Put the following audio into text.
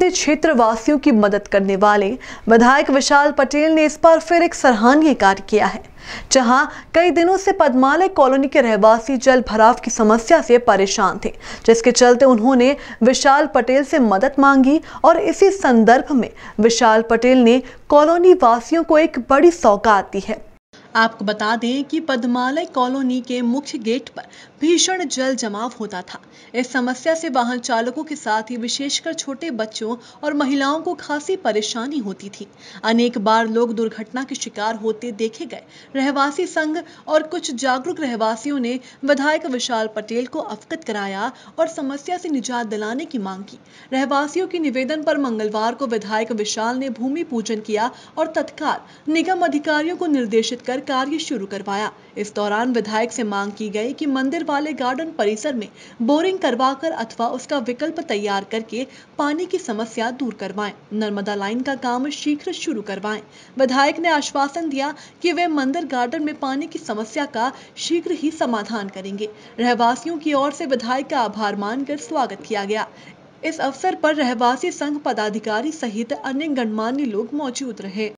से क्षेत्र वासियों की मदद करने वाले विधायक विशाल पटेल ने इस बार फिर एक सराहनीय कार्य किया है। जहां कई दिनों से पद्मालय कॉलोनी के रहवासी जल भराव की समस्या से परेशान थे, जिसके चलते उन्होंने विशाल पटेल से मदद मांगी और इसी संदर्भ में विशाल पटेल ने कॉलोनी वासियों को एक बड़ी सौगात दी है। आपको बता दें कि पद्मालय कॉलोनी के मुख्य गेट पर भीषण जल जमाव होता था। इस समस्या से वाहन चालकों के साथ ही विशेषकर छोटे बच्चों और महिलाओं को खासी परेशानी होती थी। अनेक बार लोग दुर्घटना के शिकार होते देखे गए। रहवासी संघ और कुछ जागरूक रहवासियों ने विधायक विशाल पटेल को अवगत कराया और समस्या से निजात दिलाने की मांग की। रहवासियों के निवेदन पर मंगलवार को विधायक विशाल ने भूमि पूजन किया और तत्काल निगम अधिकारियों को निर्देशित कर कार्य शुरू करवाया। इस दौरान विधायक से मांग की गई कि मंदिर वाले गार्डन परिसर में बोरिंग करवाकर अथवा उसका विकल्प तैयार करके पानी की समस्या दूर करवाएं। नर्मदा लाइन का काम शीघ्र शुरू करवाएं। विधायक ने आश्वासन दिया कि वे मंदिर गार्डन में पानी की समस्या का शीघ्र ही समाधान करेंगे। रहवासियों की ओर से विधायक का आभार मानकर स्वागत किया गया। इस अवसर पर रहवासी संघ पदाधिकारी सहित अन्य गणमान्य लोग मौजूद रहे।